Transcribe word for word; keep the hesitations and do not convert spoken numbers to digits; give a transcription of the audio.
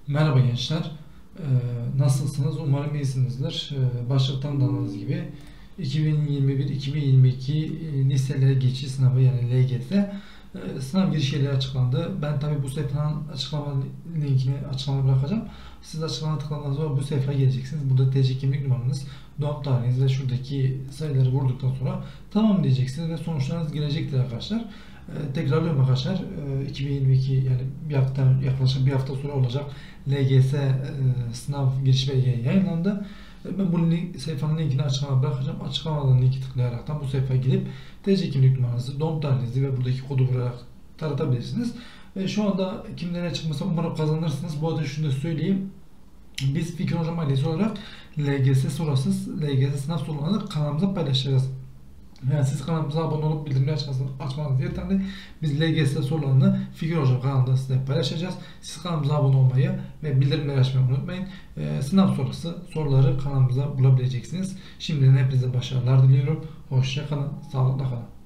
Merhaba gençler. Ee, nasılsınız? Umarım iyisinizdir. Ee, başlıktan da anladığınız gibi iki bin yirmi bir-iki bin yirmi iki e, listelere geçiş sınavı yani L G S e, sınav giriş yerleri açıklandı. Ben tabi bu sayfanın açıklama linkini açıklamaya bırakacağım. Siz açıklamaya tıkladığınız zaman bu sayfaya geleceksiniz. Burada T C kimlik numaranız, doğum tarihiniz ve şuradaki sayıları vurduktan sonra tamam diyeceksiniz ve sonuçlarınız gelecektir arkadaşlar. Ee, tekrarlıyorum arkadaşlar. Ee, iki bin yirmi iki yani bir hafta yaklaşık bir hafta sonra olacak L G S e, sınav giriş belgeleri yayınlandı. E, Ben bu link, sayfanın linkini açıklamaya bırakacağım. Açıklamadan linki tıklayaraktan bu sayfaya girip T C kimlik numaranızı, doğum tarihinizi ve buradaki kodu vurarak taratabilirsiniz. E, şu anda kimlere çıkmasa umarım kazanırsınız. Bu arada şunu da söyleyeyim. Biz Fikir Hocam ailesi olarak L G S sonrası L G S sınav sorularını kanalımıza paylaşacağız. Yani siz kanalımıza abone olup bildirimleri açmanız yeterli. Biz L G S sorularını Fikir Hocam kanalında size paylaşacağız. Siz kanalımıza abone olmayı ve bildirimleri açmayı unutmayın. Ee, sınav sonrası soruları kanalımıza bulabileceksiniz. Şimdiden hepinize başarılar diliyorum. Hoşça kalın, sağlıkla kalın.